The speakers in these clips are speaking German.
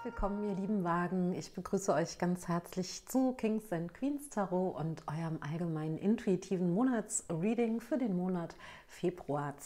willkommen, ihr lieben Wagen. Ich begrüße euch ganz herzlich zu Kings and Queens Tarot und eurem allgemeinen intuitiven Monatsreading für den Monat Februar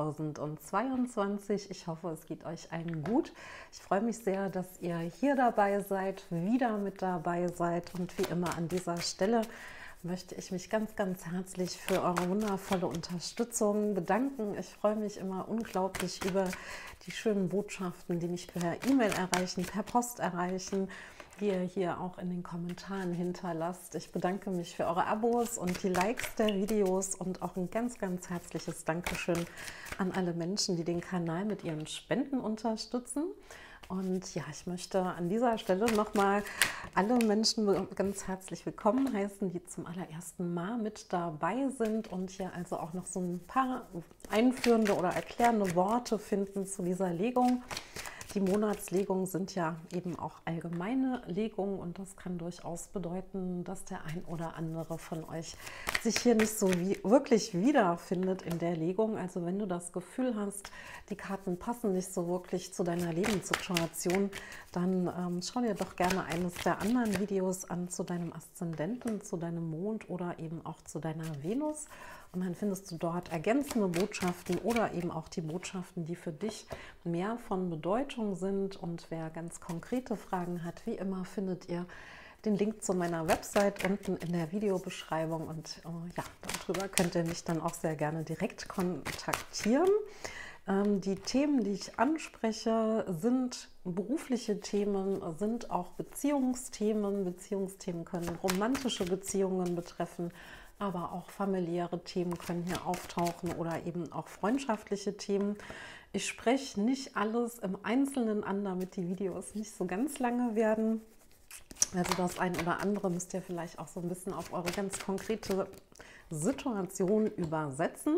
2022. Ich hoffe, es geht euch allen gut. Ich freue mich sehr, dass ihr hier dabei seid, wieder mit dabei seid, und wie immer an dieser Stelle möchte ich mich ganz, ganz herzlich für eure wundervolle Unterstützung bedanken. Ich freue mich immer unglaublich über die schönen Botschaften, die mich per E-Mail erreichen, per Post erreichen, die ihr hier auch in den Kommentaren hinterlasst. Ich bedanke mich für eure Abos und die Likes der Videos und auch ein ganz, ganz herzliches Dankeschön an alle Menschen, die den Kanal mit ihren Spenden unterstützen. Und ja, ich möchte an dieser Stelle nochmal alle Menschen ganz herzlich willkommen heißen, die zum allerersten Mal mit dabei sind und hier also auch noch so ein paar einführende oder erklärende Worte finden zu dieser Legung. Die Monatslegungen sind ja eben auch allgemeine Legungen und das kann durchaus bedeuten, dass der ein oder andere von euch sich hier nicht so wirklich wiederfindet in der Legung. Also wenn du das Gefühl hast, die Karten passen nicht so wirklich zu deiner Lebenssituation, dann schau dir doch gerne eines der anderen Videos an zu deinem Aszendenten, zu deinem Mond oder eben auch zu deiner Venus. Und dann findest du dort ergänzende Botschaften oder eben auch die Botschaften, die für dich mehr von Bedeutung sind. Und wer ganz konkrete Fragen hat, wie immer findet ihr den Link zu meiner Website unten in der Videobeschreibung. Und ja, darüber könnt ihr mich dann auch sehr gerne direkt kontaktieren. Die Themen, die ich anspreche, sind berufliche Themen, sind auch Beziehungsthemen. Beziehungsthemen können romantische Beziehungen betreffen, aber auch familiäre Themen können hier auftauchen oder eben auch freundschaftliche Themen. Ich spreche nicht alles im Einzelnen an, damit die Videos nicht so ganz lange werden. Also das ein oder andere müsst ihr vielleicht auch so ein bisschen auf eure ganz konkrete Situation übersetzen.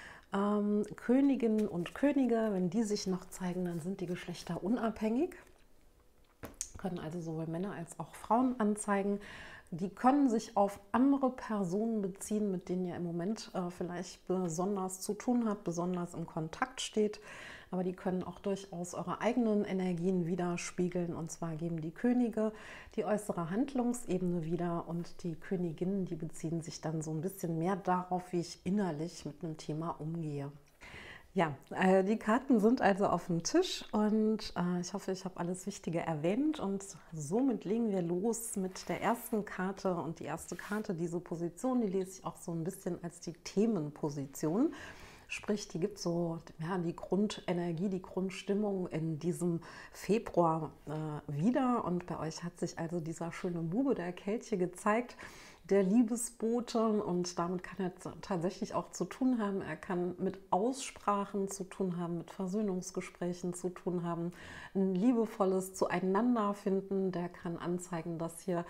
Königinnen und Könige, wenn die sich noch zeigen, dann sind die Geschlechter unabhängig. Können also sowohl Männer als auch Frauen anzeigen. Die können sich auf andere Personen beziehen, mit denen ihr im Moment vielleicht besonders zu tun habt, besonders im Kontakt steht. Aber die können auch durchaus eure eigenen Energien widerspiegeln. Und zwar geben die Könige die äußere Handlungsebene wieder und die Königinnen, die beziehen sich dann so ein bisschen mehr darauf, wie ich innerlich mit einem Thema umgehe. Ja, die Karten sind also auf dem Tisch und ich hoffe, ich habe alles Wichtige erwähnt und somit legen wir los mit der ersten Karte. Und die erste Karte, diese Position, die lese ich auch so ein bisschen als die Themenposition. Sprich, die gibt so ja, die Grundenergie, die Grundstimmung in diesem Februar wieder. Und bei euch hat sich also dieser schöne Bube, der Kelche, gezeigt, der Liebesbote, und damit kann er tatsächlich auch zu tun haben. Er kann mit Aussprachen zu tun haben, mit Versöhnungsgesprächen zu tun haben, ein liebevolles Zueinanderfinden. Der kann anzeigen, dass hier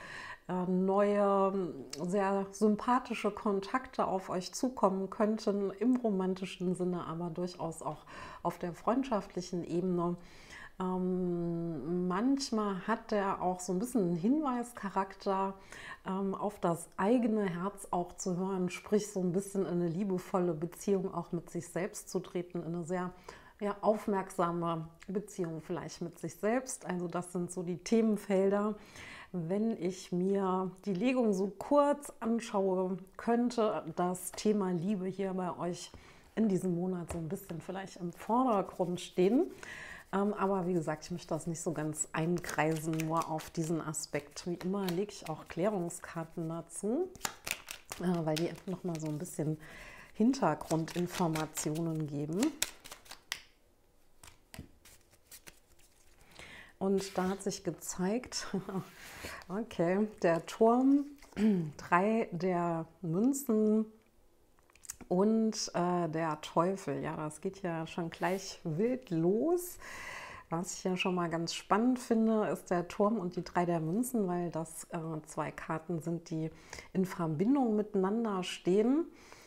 neue, sehr sympathische Kontakte auf euch zukommen könnten, im romantischen Sinne, aber durchaus auch auf der freundschaftlichen Ebene. Manchmal hat der auch so ein bisschen einen Hinweischarakter, auf das eigene Herz auch zu hören, sprich so ein bisschen in eine liebevolle Beziehung auch mit sich selbst zu treten, in eine sehr aufmerksame Beziehung vielleicht mit sich selbst. Also das sind so die Themenfelder. Wenn ich mir die Legung so kurz anschaue, könnte das Thema Liebe hier bei euch in diesem Monat so ein bisschen vielleicht im Vordergrund stehen. Aber wie gesagt, ich möchte das nicht so ganz einkreisen, nur auf diesen Aspekt. Wie immer lege ich auch Klärungskarten dazu, weil die nochmal so ein bisschen Hintergrundinformationen geben. Und da hat sich gezeigt, okay, der Turm, 3 der Münzen und der Teufel. Ja, das geht ja schon gleich wild los. Was ich ja schon mal ganz spannend finde, ist der Turm und die 3 der Münzen, weil das 2 Karten sind, die in Verbindung miteinander stehen.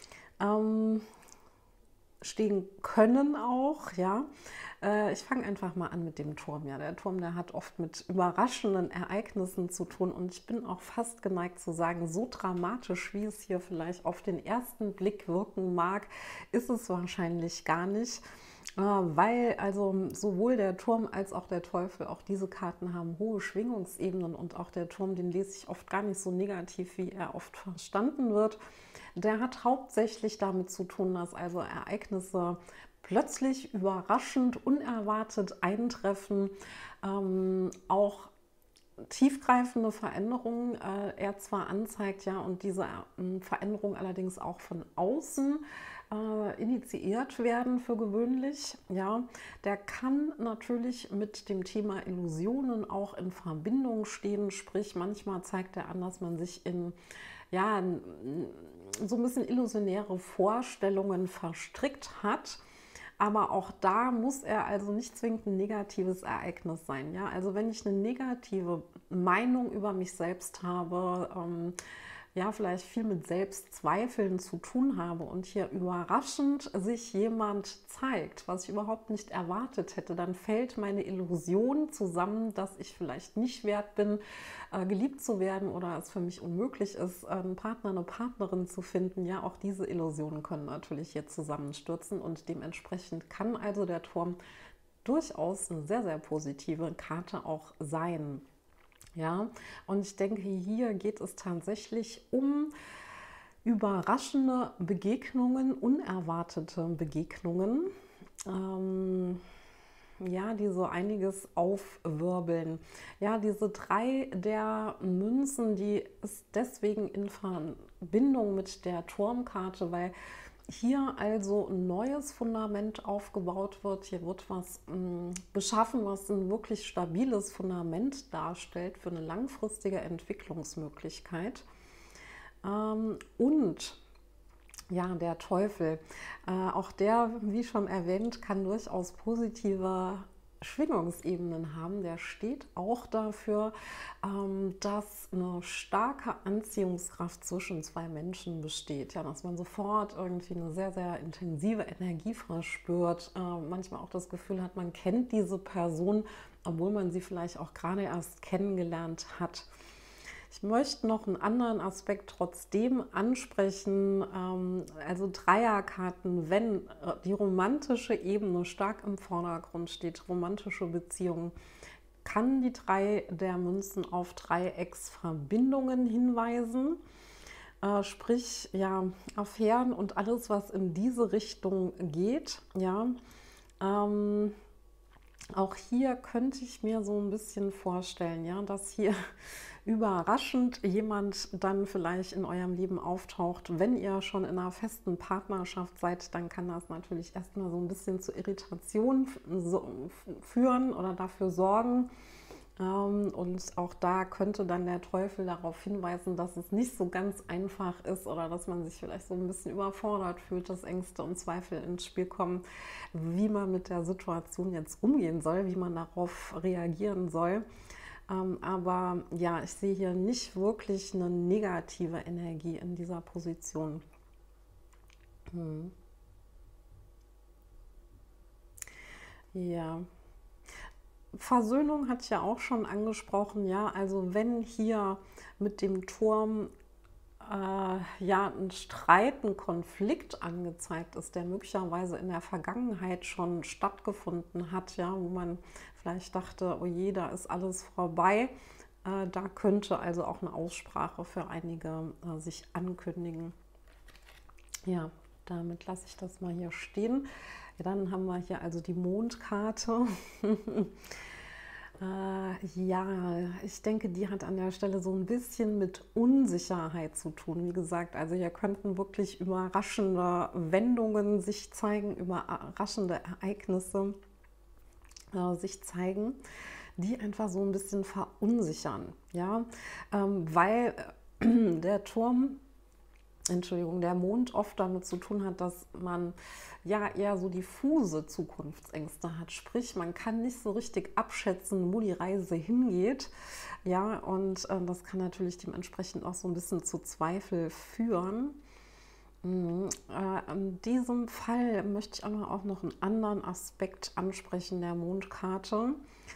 Stehen können auch, ja. Ich fange einfach mal an mit dem Turm. Ja, der Turm, der hat oft mit überraschenden Ereignissen zu tun und ich bin auch fast geneigt zu sagen, so dramatisch, wie es hier vielleicht auf den ersten Blick wirken mag, ist es wahrscheinlich gar nicht. Weil also sowohl der Turm als auch der Teufel, auch diese Karten haben hohe Schwingungsebenen, und auch der Turm, den lese ich oft gar nicht so negativ, wie er oft verstanden wird. Der hat hauptsächlich damit zu tun, dass also Ereignisse plötzlich überraschend, unerwartet eintreffen, auch tiefgreifende Veränderungen er zwar anzeigt, ja, und diese Veränderungen allerdings auch von außen initiiert werden für gewöhnlich, ja, der kann natürlich mit dem Thema Illusionen auch in Verbindung stehen, sprich manchmal zeigt er an, dass man sich in, ja, so ein bisschen illusionäre Vorstellungen verstrickt hat. Aber auch da muss er also nicht zwingend ein negatives Ereignis sein. Ja? Also wenn ich eine negative Meinung über mich selbst habe, ja, vielleicht viel mit Selbstzweifeln zu tun habe und hier überraschend sich jemand zeigt, was ich überhaupt nicht erwartet hätte, dann fällt meine Illusion zusammen, dass ich vielleicht nicht wert bin, geliebt zu werden, oder es für mich unmöglich ist, einen Partner, eine Partnerin zu finden. Ja, auch diese Illusionen können natürlich hier zusammenstürzen, und dementsprechend kann also der Turm durchaus eine sehr, sehr positive Karte auch sein. Ja, und ich denke, hier geht es tatsächlich um überraschende Begegnungen, unerwartete Begegnungen, ja, die so einiges aufwirbeln. Ja, diese 3 der Münzen, die ist deswegen in Verbindung mit der Turmkarte, weil hier also ein neues Fundament aufgebaut wird. Hier wird was geschaffen, was ein wirklich stabiles Fundament darstellt für eine langfristige Entwicklungsmöglichkeit. Und ja, der Teufel, auch der, wie schon erwähnt, kann durchaus positive Schwingungsebenen haben. Der steht auch dafür, dass eine starke Anziehungskraft zwischen 2 Menschen besteht. Ja, dass man sofort irgendwie eine sehr, sehr intensive Energie verspürt. Manchmal auch das Gefühl hat, man kennt diese Person, obwohl man sie vielleicht auch gerade erst kennengelernt hat. Ich möchte noch einen anderen Aspekt trotzdem ansprechen, also Dreierkarten, wenn die romantische Ebene stark im Vordergrund steht, romantische Beziehungen, kann die 3 der Münzen auf Dreiecksverbindungen hinweisen, sprich ja, Affären und alles, was in diese Richtung geht, ja. Auch hier könnte ich mir so ein bisschen vorstellen, ja, dass hier überraschend jemand dann vielleicht in eurem Leben auftaucht. Wenn ihr schon in einer festen Partnerschaft seid, dann kann das natürlich erstmal so ein bisschen zu Irritation führen oder dafür sorgen. Und auch da könnte dann der Teufel darauf hinweisen, dass es nicht so ganz einfach ist oder dass man sich vielleicht so ein bisschen überfordert fühlt, dass Ängste und Zweifel ins Spiel kommen, wie man mit der Situation jetzt umgehen soll, wie man darauf reagieren soll. Aber ja, ich sehe hier nicht wirklich eine negative Energie in dieser Position. Ja. Versöhnung hatte ich ja auch schon angesprochen, ja, also wenn hier mit dem Turm ja ein Streit, ein Konflikt angezeigt ist, der möglicherweise in der Vergangenheit schon stattgefunden hat, ja, wo man vielleicht dachte, oh je, da ist alles vorbei, da könnte also auch eine Aussprache für einige sich ankündigen. Ja, damit lasse ich das mal hier stehen. Ja, dann haben wir hier also die Mondkarte. Ja, ich denke, die hat an der Stelle so ein bisschen mit Unsicherheit zu tun. Wie gesagt, also hier könnten wirklich überraschende Wendungen sich zeigen, überraschende Ereignisse sich zeigen, die einfach so ein bisschen verunsichern. Ja, weil der Turm, Entschuldigung, der Mond oft damit zu tun hat, dass man ja eher so diffuse Zukunftsängste hat. Sprich, man kann nicht so richtig abschätzen, wo die Reise hingeht. Ja, und das kann natürlich dementsprechend auch so ein bisschen zu Zweifel führen. In diesem Fall möchte ich aber auch noch einen anderen Aspekt ansprechen der Mondkarte.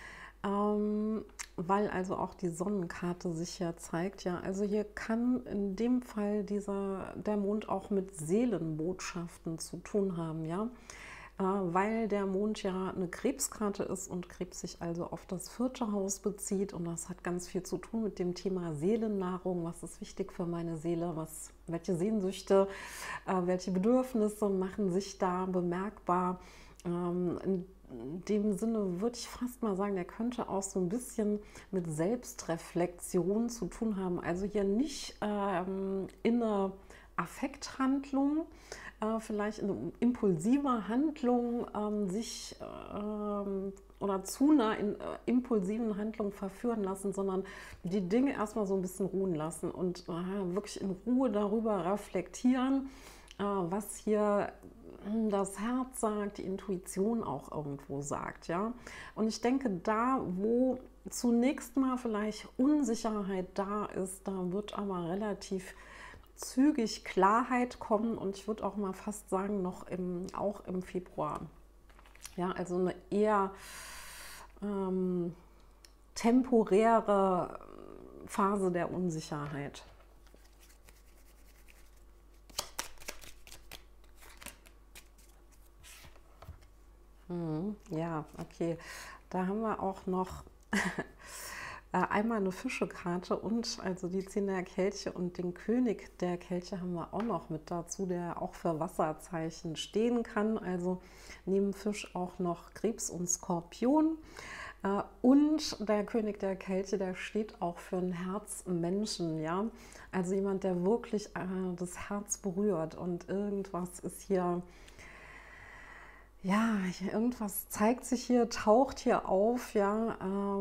Weil also auch die Sonnenkarte sich hier zeigt. Ja, also hier kann in dem Fall der Mond auch mit Seelenbotschaften zu tun haben. Ja, weil der Mond ja eine Krebskarte ist und Krebs sich also auf das 4. Haus bezieht. Und das hat ganz viel zu tun mit dem Thema Seelennahrung. Was ist wichtig für meine Seele? Welche Sehnsüchte, welche Bedürfnisse machen sich da bemerkbar? In dem Sinne würde ich fast mal sagen, der könnte auch so ein bisschen mit Selbstreflexion zu tun haben. Also hier nicht in eine Affekthandlung, vielleicht eine impulsive Handlung sich oder zu einer impulsiven Handlung verführen lassen, sondern die Dinge erstmal so ein bisschen ruhen lassen und wirklich in Ruhe darüber reflektieren, was hier das Herz sagt, die Intuition auch irgendwo sagt, ja. Und ich denke, da, wo zunächst mal vielleicht Unsicherheit da ist, da wird aber relativ zügig Klarheit kommen und ich würde auch mal fast sagen, auch im Februar. Ja, also eine eher temporäre Phase der Unsicherheit. Ja, okay. Da haben wir auch noch einmal eine Fischekarte und also die 10 der Kelche und den König der Kelche haben wir auch noch mit dazu, der auch für Wasserzeichen stehen kann. Also neben Fisch auch noch Krebs und Skorpion. Und der König der Kelche, der steht auch für einen Herzmenschen, ja. Also jemand, der wirklich das Herz berührt und irgendwas ist hier. Ja, irgendwas zeigt sich hier, taucht hier auf, ja.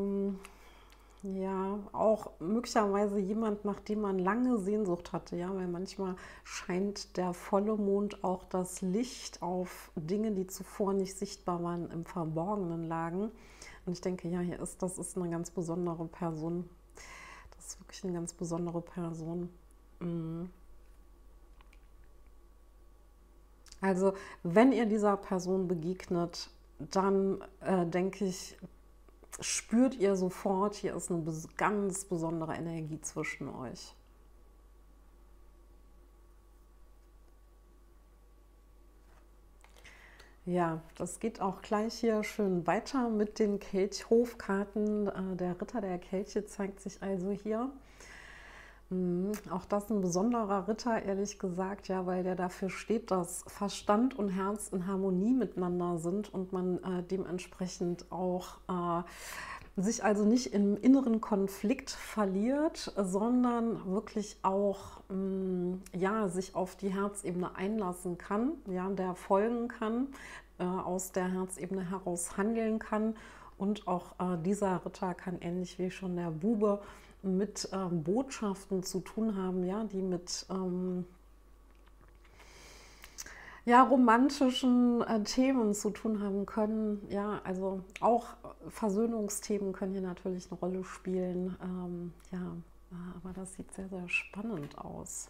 Ja, auch möglicherweise jemand, nach dem man lange Sehnsucht hatte, ja, weil manchmal scheint der volle Mond auch das Licht auf Dinge, die zuvor nicht sichtbar waren, im Verborgenen lagen. Und ich denke, ja, das ist eine ganz besondere Person. Das ist wirklich eine ganz besondere Person. Also, wenn ihr dieser Person begegnet, dann denke ich, spürt ihr sofort, hier ist eine ganz besondere Energie zwischen euch. Ja, das geht auch gleich hier schön weiter mit den Kelchhofkarten. Der Ritter der Kelche zeigt sich also hier. Auch das ein besonderer Ritter, ehrlich gesagt, ja, weil der dafür steht, dass Verstand und Herz in Harmonie miteinander sind und man dementsprechend auch sich also nicht im inneren Konflikt verliert, sondern wirklich auch ja, sich auf die Herzebene einlassen kann, ja, der folgen kann, aus der Herzebene heraus handeln kann. Und auch dieser Ritter kann ähnlich wie schon der Bube mit Botschaften zu tun haben, ja, die mit ja, romantischen Themen zu tun haben können. Ja, also auch Versöhnungsthemen können hier natürlich eine Rolle spielen. Ja, aber das sieht sehr, sehr spannend aus.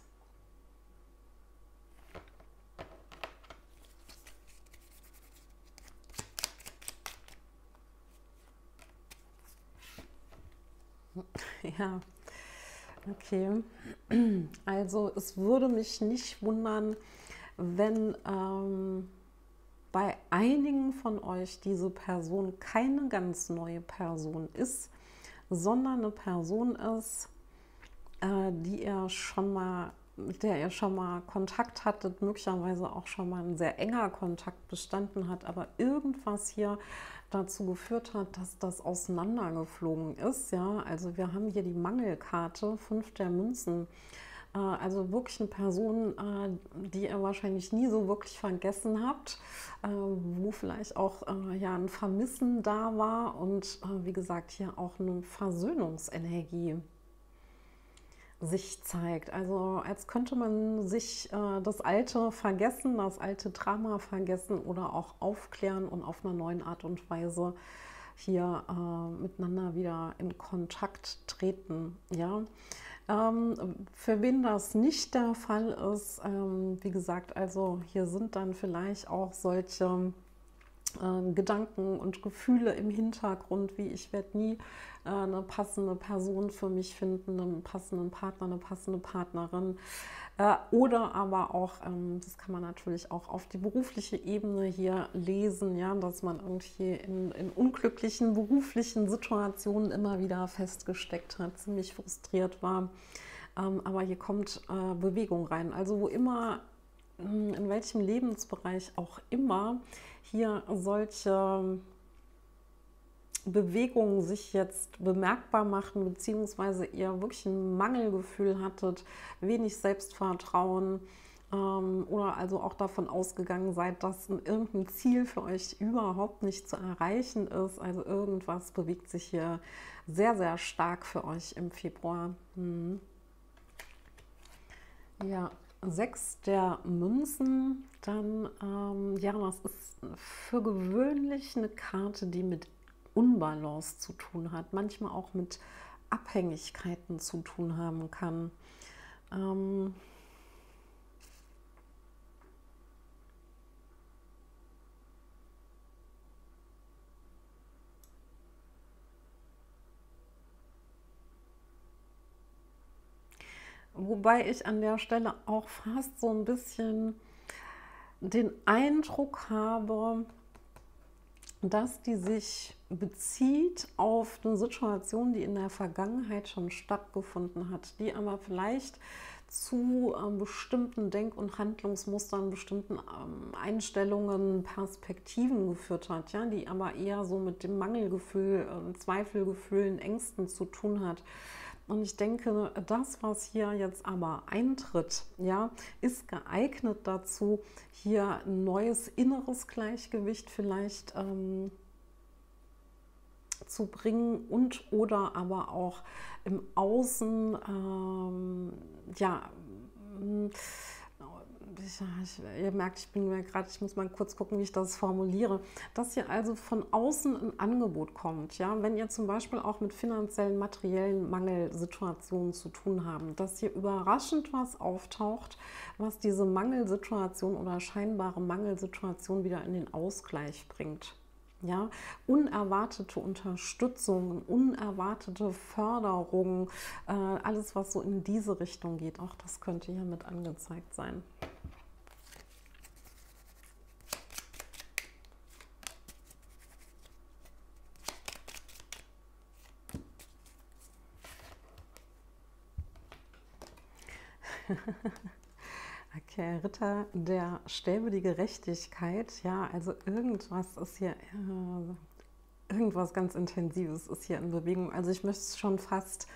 Ja, okay. Also es würde mich nicht wundern, wenn bei einigen von euch diese Person keine ganz neue Person ist, sondern eine Person ist, die ihr schon mal, mit der ihr schon mal Kontakt hattet, möglicherweise auch schon mal ein sehr enger Kontakt bestanden hat, aber irgendwas hier dazu geführt hat, dass das auseinandergeflogen ist. Ja, also wir haben hier die Mangelkarte, 5 der Münzen. Also wirklich eine Person, die ihr wahrscheinlich nie so wirklich vergessen habt, wo vielleicht auch ja, ein Vermissen da war und wie gesagt hier auch eine Versöhnungsenergie sich zeigt. Also als könnte man sich das Alte vergessen, das alte Drama vergessen oder auch aufklären und auf einer neuen Art und Weise hier miteinander wieder in Kontakt treten. Ja. Für wen das nicht der Fall ist, wie gesagt, also hier sind dann vielleicht auch solche Gedanken und Gefühle im Hintergrund, wie ich werde nie eine passende Person für mich finden, einen passenden Partner, eine passende Partnerin. Oder aber auch, das kann man natürlich auch auf die berufliche Ebene hier lesen, ja, dass man irgendwie in unglücklichen beruflichen Situationen immer wieder festgesteckt hat, ziemlich frustriert war. Aber hier kommt Bewegung rein. Also wo immer, in welchem Lebensbereich auch immer hier solche Bewegungen sich jetzt bemerkbar machen, beziehungsweise ihr wirklich ein Mangelgefühl hattet, wenig Selbstvertrauen oder also auch davon ausgegangen seid, dass irgendein Ziel für euch überhaupt nicht zu erreichen ist. Also irgendwas bewegt sich hier sehr, sehr stark für euch im Februar. Ja, 6 der Münzen, dann, ja, das ist für gewöhnlich eine Karte, die mit Unbalance zu tun hat, manchmal auch mit Abhängigkeiten zu tun haben kann. Wobei ich an der Stelle auch fast so ein bisschen den Eindruck habe, dass die sich bezieht auf eine Situation, die in der Vergangenheit schon stattgefunden hat, die aber vielleicht zu bestimmten Denk- und Handlungsmustern, bestimmten Einstellungen, Perspektiven geführt hat, ja, die aber eher so mit dem Mangelgefühl, Zweifelgefühlen, Ängsten zu tun hat. Und ich denke, das, was hier jetzt aber eintritt, ja, ist geeignet dazu, hier ein neues inneres Gleichgewicht vielleicht zu bringen und oder aber auch im Außen, ja, ihr merkt, ich bin mir gerade, ich muss mal kurz gucken, wie ich das formuliere, dass hier also von außen ein Angebot kommt, ja, wenn ihr zum Beispiel auch mit finanziellen, materiellen Mangelsituationen zu tun habt, dass hier überraschend was auftaucht, was diese Mangelsituation oder scheinbare Mangelsituation wieder in den Ausgleich bringt. Ja, unerwartete Unterstützung, unerwartete Förderung, alles, was so in diese Richtung geht, auch das könnte hier mit angezeigt sein. Okay, Ritter der Stäbe, die Gerechtigkeit. Ja, also irgendwas ist hier, irgendwas ganz Intensives ist hier in Bewegung. Also ich möchte es schon fast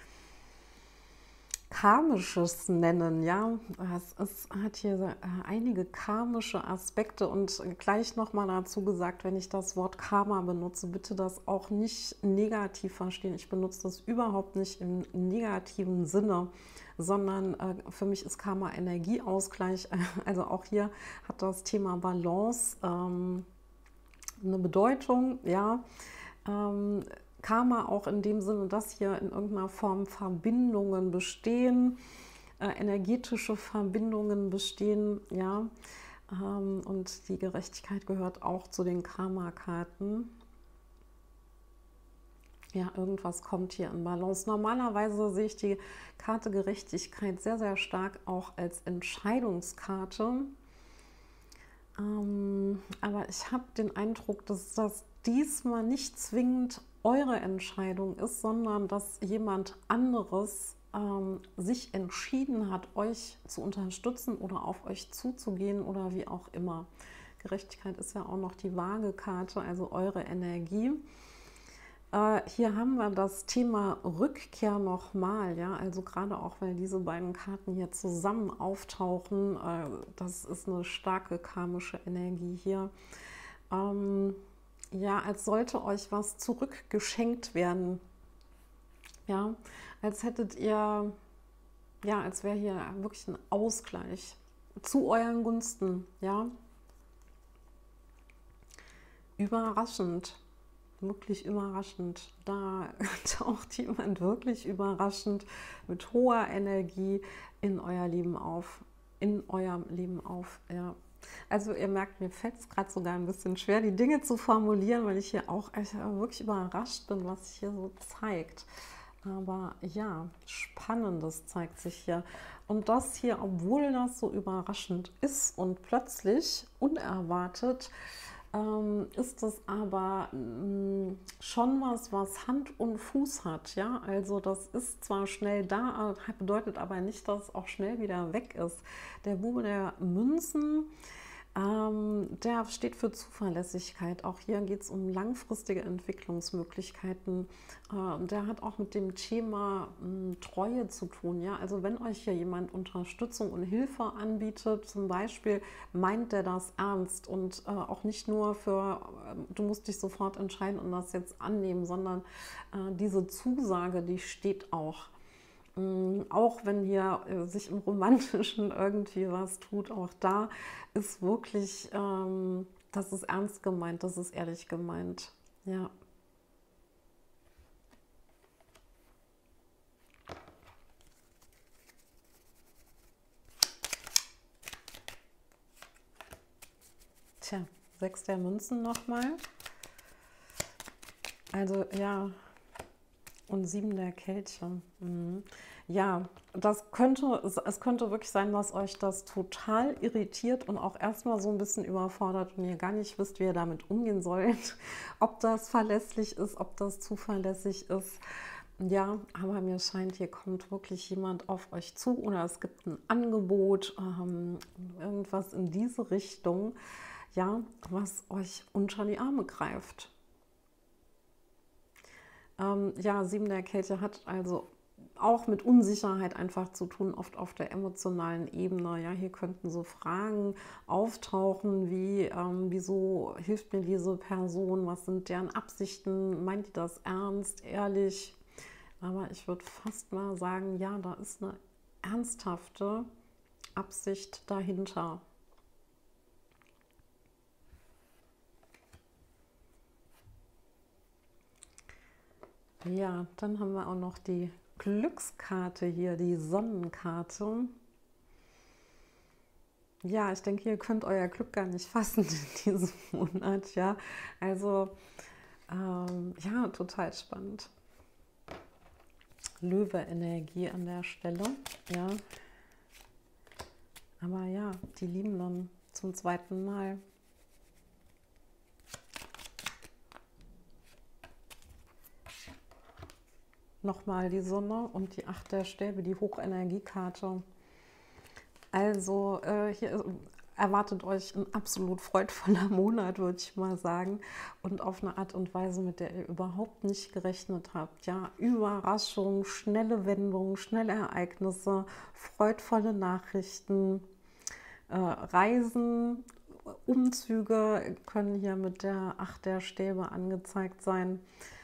Karmisches nennen, ja. Es hat hier einige karmische Aspekte und gleich nochmal dazu gesagt, wenn ich das Wort Karma benutze, bitte das auch nicht negativ verstehen. Ich benutze das überhaupt nicht im negativen Sinne, sondern für mich ist Karma Energieausgleich. Also auch hier hat das Thema Balance eine Bedeutung, ja. Karma auch in dem Sinne, dass hier in irgendeiner Form Verbindungen bestehen, energetische Verbindungen bestehen, ja. Und die Gerechtigkeit gehört auch zu den Karma-Karten. Ja, irgendwas kommt hier in Balance. Normalerweise sehe ich die Karte Gerechtigkeit sehr, sehr stark auch als Entscheidungskarte. Aber ich habe den Eindruck, dass das diesmal nicht zwingend eure Entscheidung ist, sondern dass jemand anderes sich entschieden hat, euch zu unterstützen oder auf euch zuzugehen oder wie auch immer. Gerechtigkeit ist ja auch noch die Waage-Karte, also eure Energie. Hier haben wir das Thema Rückkehr nochmal, ja, also gerade auch, weil diese beiden Karten hier zusammen auftauchen, das ist eine starke karmische Energie hier. Ja, als sollte euch was zurückgeschenkt werden, ja, als hättet ihr, ja, als wäre hier wirklich ein Ausgleich zu euren Gunsten, ja, überraschend. Wirklich überraschend. Da taucht jemand wirklich überraschend mit hoher Energie in euer Leben auf. In eurem Leben auf, ja. Also ihr merkt, mir fällt es gerade sogar ein bisschen schwer, die Dinge zu formulieren, weil ich hier auch echt wirklich überrascht bin, was sich hier so zeigt. Aber ja, Spannendes zeigt sich hier. Und das hier, obwohl das so überraschend ist und plötzlich unerwartet, ist es aber schon was, was Hand und Fuß hat. Ja, also das ist zwar schnell da, bedeutet aber nicht, dass es auch schnell wieder weg ist. Der Bube der Münzen, der steht für Zuverlässigkeit. Auch hier geht es um langfristige Entwicklungsmöglichkeiten. Der hat auch mit dem Thema Treue zu tun. Ja? Also wenn euch hier jemand Unterstützung und Hilfe anbietet, zum Beispiel, meint der das ernst und auch nicht nur für, du musst dich sofort entscheiden und das jetzt annehmen, sondern diese Zusage, die steht auch. Auch wenn hier sich im Romantischen irgendwie was tut, auch da ist wirklich, das ist ernst gemeint, das ist ehrlich gemeint. Ja. Tja, 6 der Münzen nochmal. Also ja, und 7 der Kelche. Ja, es könnte wirklich sein, dass euch das total irritiert und auch erstmal so ein bisschen überfordert und ihr gar nicht wisst, wie ihr damit umgehen sollt. Ob das verlässlich ist, ob das zuverlässig ist. Ja, aber mir scheint, hier kommt wirklich jemand auf euch zu oder es gibt ein Angebot, irgendwas in diese Richtung, ja, was euch unter die Arme greift. Ja, 7 der Kelche hat also auch mit Unsicherheit einfach zu tun, oft auf der emotionalen Ebene. Ja, hier könnten so Fragen auftauchen wie, wieso hilft mir diese Person, was sind deren Absichten, meint die das ernst, ehrlich? Aber ich würde fast mal sagen, ja, da ist eine ernsthafte Absicht dahinter. Ja, dann haben wir auch noch die Glückskarte hier, die Sonnenkarte. Ja, ich denke, ihr könnt euer Glück gar nicht fassen in diesem Monat, ja. Also, ja, total spannend. Löwe-Energie an der Stelle, ja. Aber ja, die lieben dann zum zweiten Mal. Nochmal die Sonne und die 8 der Stäbe, die Hochenergiekarte. Also hier erwartet euch ein absolut freudvoller Monat, würde ich mal sagen. Und auf eine Art und Weise, mit der ihr überhaupt nicht gerechnet habt. Ja, Überraschung, schnelle Wendungen, schnelle Ereignisse, freudvolle Nachrichten, Reisen, Umzüge können hier mit der 8 der Stäbe angezeigt sein.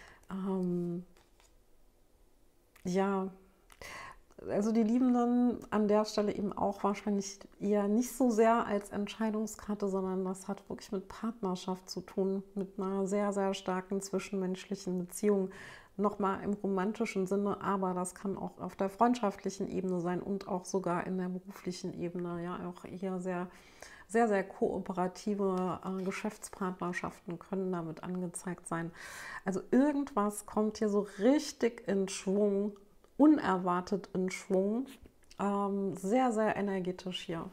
Ja, also die Liebenden an der Stelle eben auch wahrscheinlich eher nicht so sehr als Entscheidungskarte, sondern das hat wirklich mit Partnerschaft zu tun, mit einer sehr, sehr starken zwischenmenschlichen Beziehung. Nochmal im romantischen Sinne, aber das kann auch auf der freundschaftlichen Ebene sein und auch sogar in der beruflichen Ebene. Ja, auch eher sehr, sehr, sehr kooperative Geschäftspartnerschaften können damit angezeigt sein. Also irgendwas kommt hier so richtig in Schwung, unerwartet in Schwung. Sehr, sehr energetisch hier.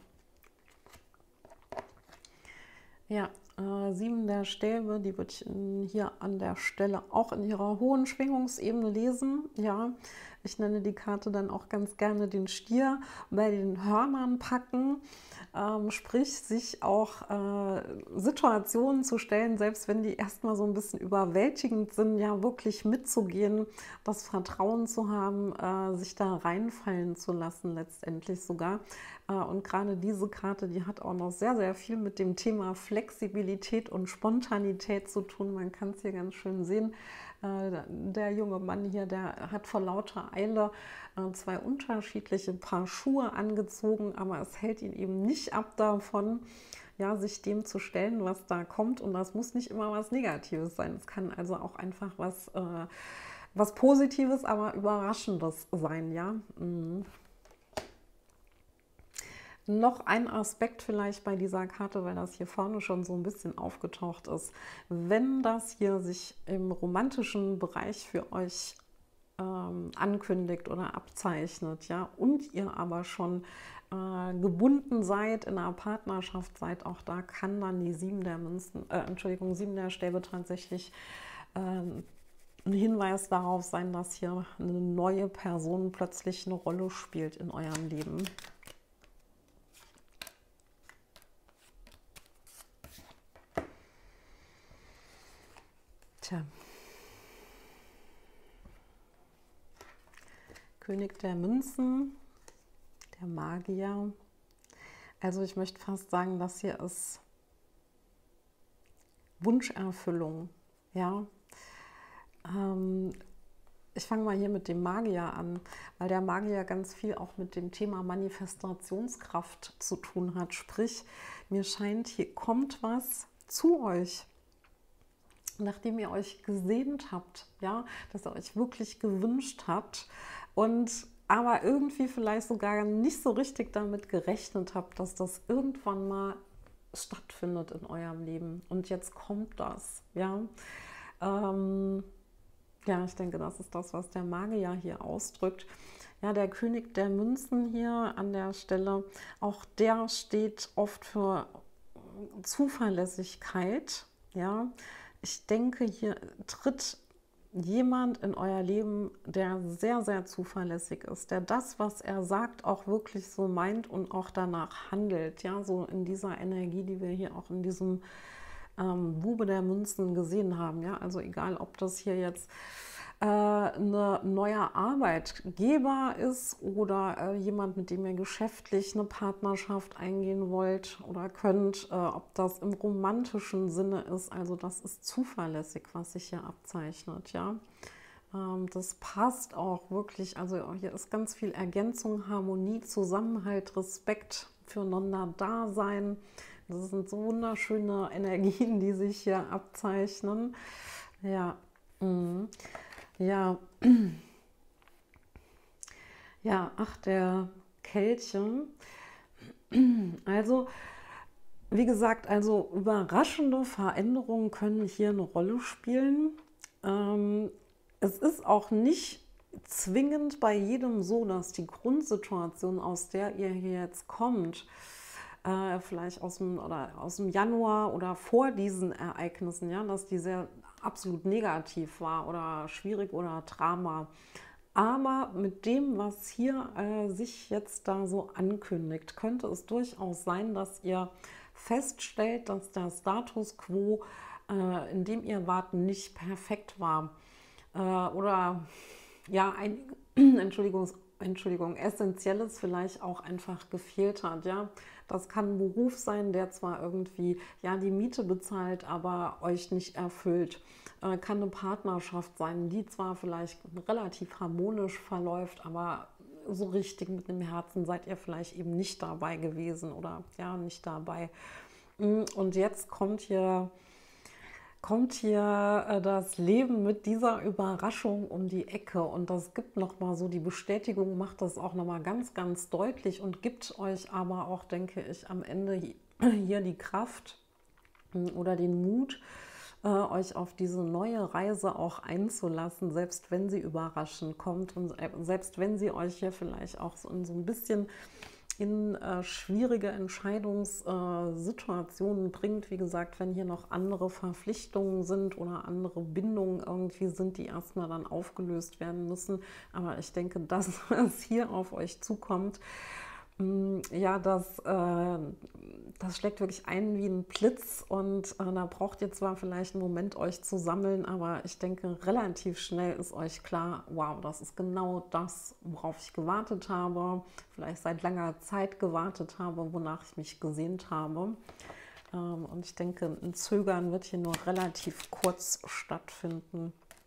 Ja, 7 der Stäbe, die würde ich hier an der Stelle auch in ihrer hohen Schwingungsebene lesen. Ja, ich nenne die Karte dann auch ganz gerne den Stier bei den Hörnern packen. Sprich, sich auch Situationen zu stellen, selbst wenn die erstmal so ein bisschen überwältigend sind, ja wirklich mitzugehen, das Vertrauen zu haben, sich da reinfallen zu lassen letztendlich sogar. Und gerade diese Karte, die hat auch noch sehr, sehr viel mit dem Thema Flexibilität und Spontanität zu tun. Man kann es hier ganz schön sehen. Der junge Mann hier, der hat vor lauter Eile 2 unterschiedliche Paar Schuhe angezogen, aber es hält ihn eben nicht ab davon, ja, sich dem zu stellen, was da kommt. Und das muss nicht immer was Negatives sein. Es kann also auch einfach was Positives, aber Überraschendes sein, ja. Noch ein Aspekt vielleicht bei dieser Karte, weil das hier vorne schon so ein bisschen aufgetaucht ist. Wenn das hier sich im romantischen Bereich für euch ankündigt oder abzeichnet, ja, und ihr aber schon gebunden seid, in einer Partnerschaft seid, auch da kann dann die 7 der Münzen, Entschuldigung, 7 der Stäbe tatsächlich ein Hinweis darauf sein, dass hier eine neue Person plötzlich eine Rolle spielt in eurem Leben. Tja. König der Münzen, der Magier. Also ich möchte fast sagen, das hier ist Wunscherfüllung. Ja. Ich fange mal hier mit dem Magier an, weil der Magier ganz viel auch mit dem Thema Manifestationskraft zu tun hat. Sprich, mir scheint, hier kommt was zu euch, nachdem ihr euch gesehnt habt, ja, dass ihr euch wirklich gewünscht habt und aber irgendwie vielleicht sogar nicht so richtig damit gerechnet habt, dass das irgendwann mal stattfindet in eurem Leben. Und jetzt kommt das, ja. Ja, ich denke, das ist das, was der Magier hier ausdrückt. Ja, der König der Münzen hier an der Stelle, auch der steht oft für Zuverlässigkeit, ja. Ich denke, hier tritt jemand in euer Leben, der sehr, sehr zuverlässig ist, der das, was er sagt, auch wirklich so meint und auch danach handelt. Ja, so in dieser Energie, die wir hier auch in diesem Bube der Münzen gesehen haben. Ja, also egal, ob das hier jetzt ein neuer Arbeitgeber ist oder jemand, mit dem ihr geschäftlich eine Partnerschaft eingehen wollt oder könnt, ob das im romantischen Sinne ist. Also das ist zuverlässig, was sich hier abzeichnet. Ja, das passt auch wirklich. Also hier ist ganz viel Ergänzung, Harmonie, Zusammenhalt, Respekt füreinander da sein. Das sind so wunderschöne Energien, die sich hier abzeichnen. Ja, ja, ja, ach, der Kelche. Also, wie gesagt, also überraschende Veränderungen können hier eine Rolle spielen. Es ist auch nicht zwingend bei jedem so, dass die Grundsituation, aus der ihr hier jetzt kommt, vielleicht aus dem Januar oder vor diesen Ereignissen, ja, dass die sehr absolut negativ war oder schwierig oder Drama. Aber mit dem, was hier sich jetzt da so ankündigt, könnte es durchaus sein, dass ihr feststellt, dass der Status quo, in dem ihr wart, nicht perfekt war. Oder ja, Entschuldigung, Essentielles vielleicht auch einfach gefehlt hat. Ja, das kann ein Beruf sein, der zwar irgendwie ja die Miete bezahlt, aber euch nicht erfüllt. Kann eine Partnerschaft sein, die zwar vielleicht relativ harmonisch verläuft, aber so richtig mit dem Herzen seid ihr vielleicht eben nicht dabei gewesen oder ja, nicht dabei. Und jetzt kommt hier das Leben mit dieser Überraschung um die Ecke und das gibt nochmal so die Bestätigung, macht das auch nochmal ganz, ganz deutlich und gibt euch aber auch, denke ich, am Ende hier die Kraft oder den Mut, euch auf diese neue Reise auch einzulassen, selbst wenn sie überraschend kommt und selbst wenn sie euch hier vielleicht auch so ein bisschen in schwierige Entscheidungssituationen bringt. Wie gesagt, wenn hier noch andere Verpflichtungen sind oder andere Bindungen irgendwie sind, die erstmal dann aufgelöst werden müssen. Aber ich denke, das, was hier auf euch zukommt, ja, das schlägt wirklich ein wie ein Blitz und da braucht ihr zwar vielleicht einen Moment, euch zu sammeln, aber ich denke, relativ schnell ist euch klar, wow, das ist genau das, worauf ich gewartet habe, vielleicht seit langer Zeit gewartet habe, wonach ich mich gesehnt habe. Und ich denke, ein Zögern wird hier nur relativ kurz stattfinden.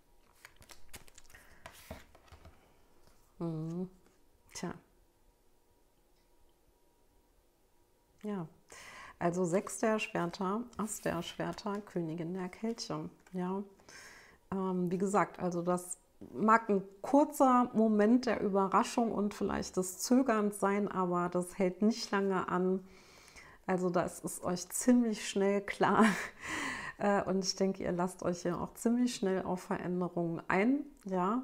Tja. Ja, also 6 der Schwerter, Ass der Schwerter, Königin der Kelche. Ja, wie gesagt, also das mag ein kurzer Moment der Überraschung und vielleicht des Zögerns sein, aber das hält nicht lange an. Also das ist euch ziemlich schnell klar. Und ich denke, ihr lasst euch ja auch ziemlich schnell auf Veränderungen ein. Ja.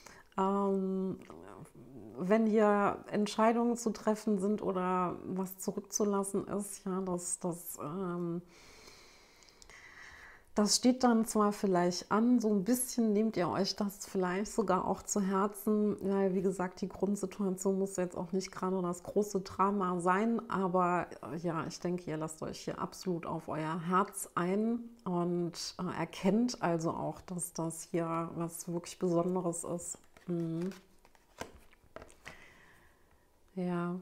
Wenn hier Entscheidungen zu treffen sind oder was zurückzulassen ist, ja, das steht dann zwar vielleicht an, so ein bisschen nehmt ihr euch das vielleicht sogar auch zu Herzen, weil wie gesagt, die Grundsituation muss jetzt auch nicht gerade das große Drama sein, aber ja, ich denke, ihr lasst euch hier absolut auf euer Herz ein und erkennt also auch, dass das hier was wirklich Besonderes ist. Mhm. Ja,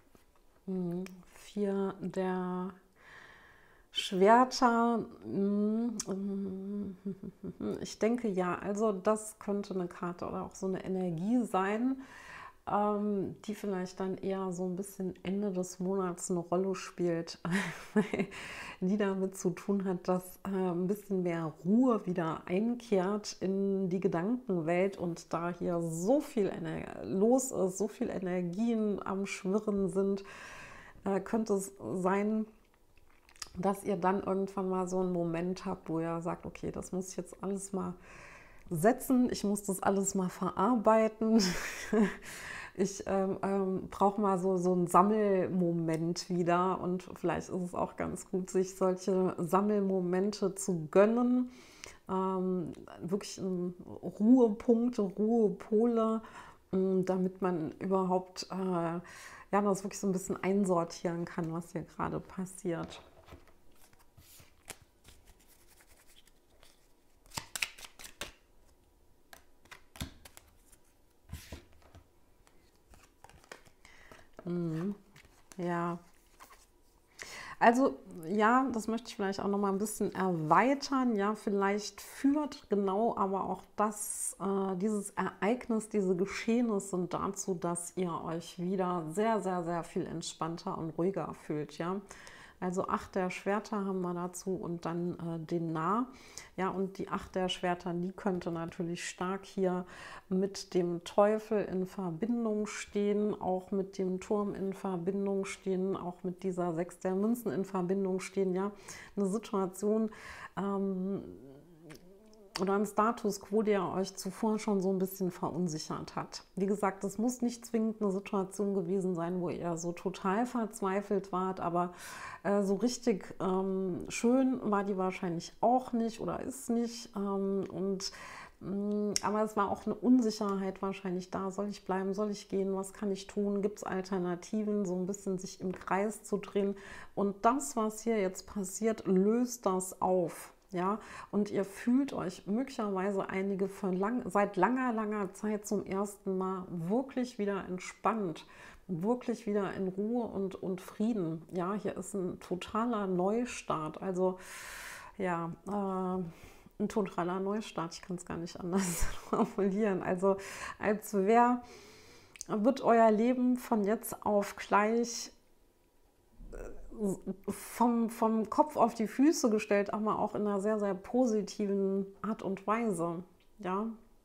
4 der Schwerter, ich denke ja, also das könnte eine Karte oder auch so eine Energie sein, die vielleicht dann eher so ein bisschen Ende des Monats eine Rolle spielt, die damit zu tun hat, dass ein bisschen mehr Ruhe wieder einkehrt in die Gedankenwelt und da hier so viel los ist, so viel Energien am Schwirren sind, könnte es sein, dass ihr dann irgendwann mal so einen Moment habt, wo ihr sagt, okay, das muss ich jetzt alles mal setzen, ich muss das alles mal verarbeiten. Ich brauche mal so einen Sammelmoment wieder und vielleicht ist es auch ganz gut, sich solche Sammelmomente zu gönnen. Wirklich Ruhepunkte, Ruhepole, damit man überhaupt ja, das wirklich so ein bisschen einsortieren kann, was hier gerade passiert. Ja, also ja, das möchte ich vielleicht auch noch mal ein bisschen erweitern. Ja, vielleicht führt genau aber auch dieses Ereignis, diese Geschehnisse dazu, dass ihr euch wieder sehr, sehr, sehr viel entspannter und ruhiger fühlt. Ja, also 8 der Schwerter haben wir dazu und dann den Narr. Ja, und die 8 der Schwerter, die könnte natürlich stark hier mit dem Teufel in Verbindung stehen, auch mit dem Turm in Verbindung stehen, auch mit dieser 6 der Münzen in Verbindung stehen. Ja, eine Situation oder ein Status quo, der euch zuvor schon so ein bisschen verunsichert hat. Wie gesagt, das muss nicht zwingend eine Situation gewesen sein, wo ihr so total verzweifelt wart, aber so richtig schön war die wahrscheinlich auch nicht oder ist nicht. Aber es war auch eine Unsicherheit wahrscheinlich da. Soll ich bleiben? Soll ich gehen? Was kann ich tun? Gibt es Alternativen? So ein bisschen sich im Kreis zu drehen. Und das, was hier jetzt passiert, löst das auf. Ja, und ihr fühlt euch möglicherweise einige seit langer, langer Zeit zum ersten Mal wirklich wieder entspannt, wirklich wieder in Ruhe und Frieden. Ja, hier ist ein totaler Neustart. Also ja, ein totaler Neustart. Ich kann es gar nicht anders formulieren. Also als wird euer Leben von jetzt auf gleich vom Kopf auf die Füße gestellt, aber auch in einer sehr, sehr positiven Art und Weise. Ja,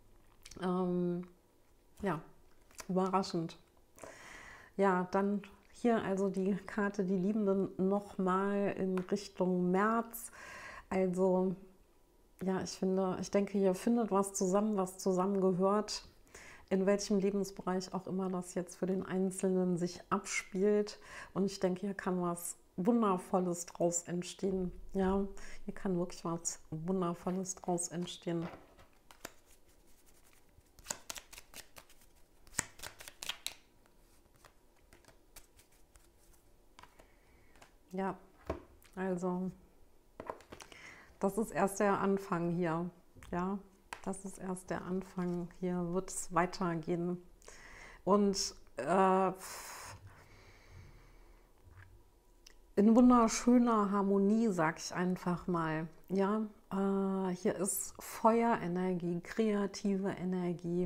ja, überraschend. Ja, dann hier also die Karte Die Liebenden nochmal in Richtung März. Also ja, ich denke, hier findet was zusammengehört, in welchem Lebensbereich auch immer das jetzt für den Einzelnen sich abspielt. Und ich denke, hier kann was Wundervolles draus entstehen. Ja, hier kann wirklich was Wundervolles draus entstehen. Ja, also das ist erst der Anfang hier. Ja, das ist erst der Anfang. Hier wird es weitergehen. Und in wunderschöner Harmonie, sag ich einfach mal. Ja, hier ist Feuerenergie, kreative Energie,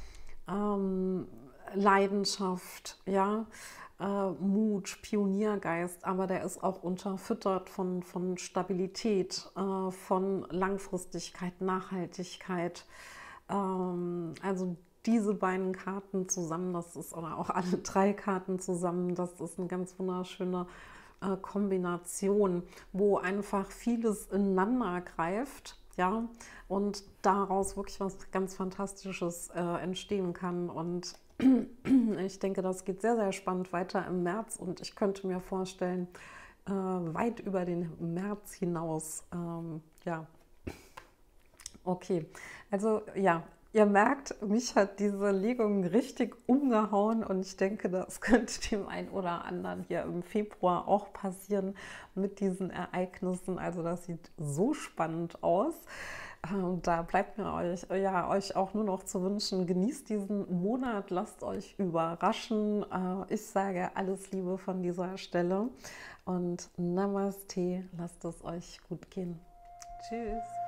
Leidenschaft, ja, Mut, Pioniergeist, aber der ist auch unterfüttert von Stabilität, von Langfristigkeit, Nachhaltigkeit. Also diese beiden Karten zusammen, das ist, oder auch alle drei Karten zusammen, das ist eine ganz wunderschöne Kombination, wo einfach vieles ineinander greift, ja, und daraus wirklich was ganz Fantastisches entstehen kann. Und ich denke, das geht sehr, sehr spannend weiter im März und ich könnte mir vorstellen, weit über den März hinaus, ja, okay, also ja, ihr merkt, mich hat diese Legung richtig umgehauen und ich denke, das könnte dem einen oder anderen hier im Februar auch passieren mit diesen Ereignissen. Also das sieht so spannend aus. Da bleibt mir euch auch nur noch zu wünschen, genießt diesen Monat, lasst euch überraschen. Ich sage alles Liebe von dieser Stelle und Namaste, lasst es euch gut gehen. Tschüss.